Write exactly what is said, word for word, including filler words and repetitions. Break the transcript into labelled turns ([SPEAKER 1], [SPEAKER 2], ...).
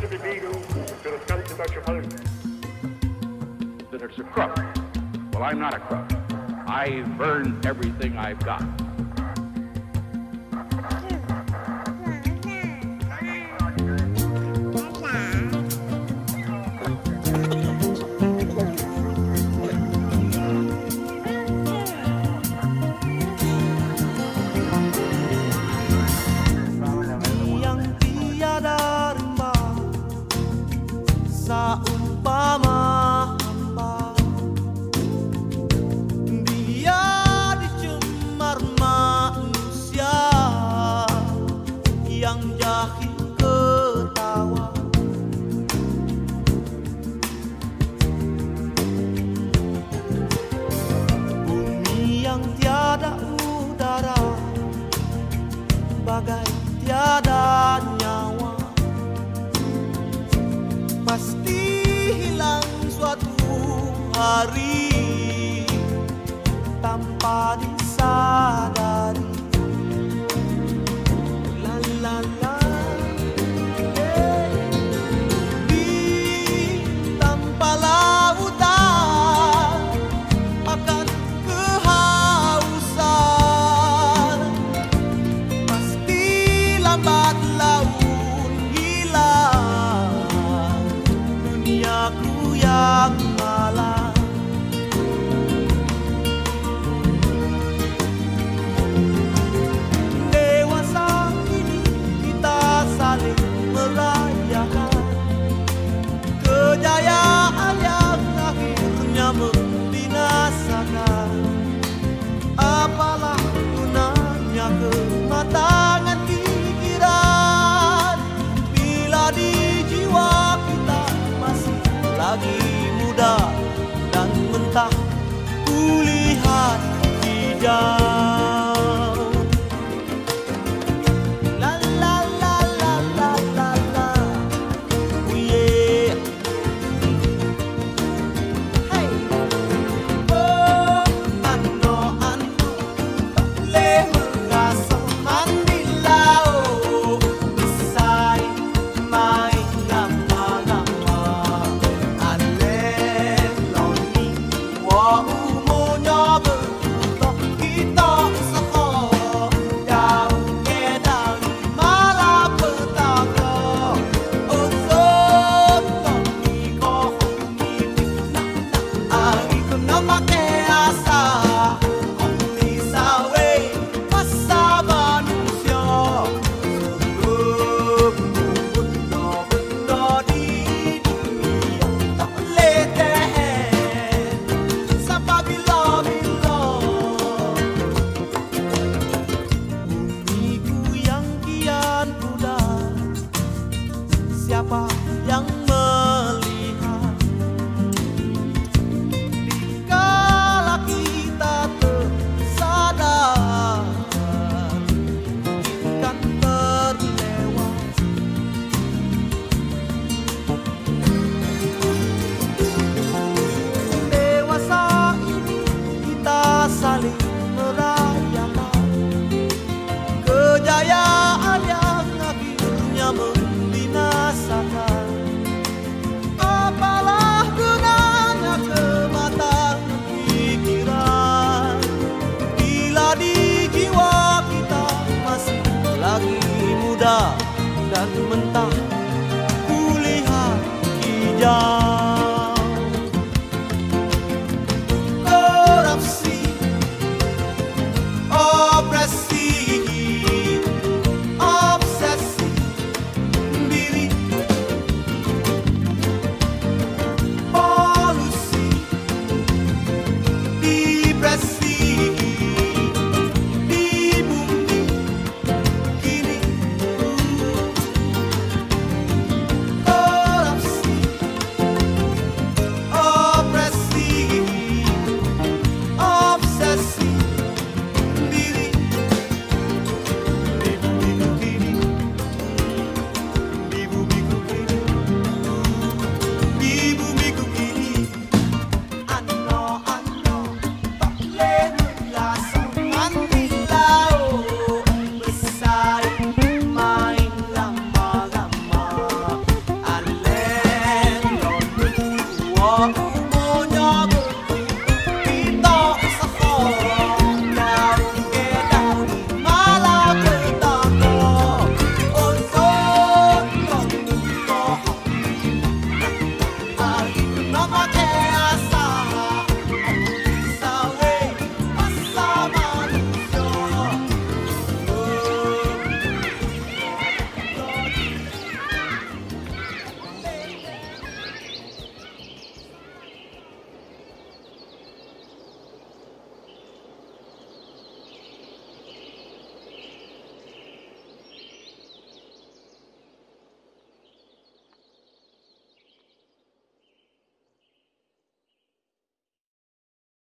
[SPEAKER 1] individuo per scarico cefaleno. That it's a crook. Well, I'm not a crook. I've earned everything I've got.
[SPEAKER 2] Saumpama hamba dia dicemar manusia yang jahil ketawa. Bumi yang tiada udara bagai tiada nyawa, pasti hilang suatu hari tanpa disadari. La la la, di tanpa lautan akan kehausan, pasti lambat laun hilang duniaku yang malam. Dewasa ini kita saling merayakan kejayaan yang akhirnya membinasakan. Apalah gunanya kematangan pikiran bila di jiwa kita masih lagi muda dan mentah kulihat hijau. La la la la la la la, oh yeah. Hey, oh ano ano tak boleh merasa mandilau, bisai main gama-gama. Alen loni wa umonya berjuta kita sekolah jauh ke dari malapetaka. Uzon kami kohoni na ari ko na makeasa only sawe masa manusia sebelum benda-benda di dunia tak boleh tahan sampai bila-bila. Bumiku yang kian pudar, siapa yang melihat dikala kita tersadar kan terlewat. Dewasa ini kita saling merayakan kejayaan yang akhirnya membinasakan. Apalah gunanya kematangan pikiran bila di jiwa kita masih lagi muda dan mentah kulihat hijau. Korupsi, opresi, obsesi diri, polusi, depresi di bumi kini. Korupsi, Oh.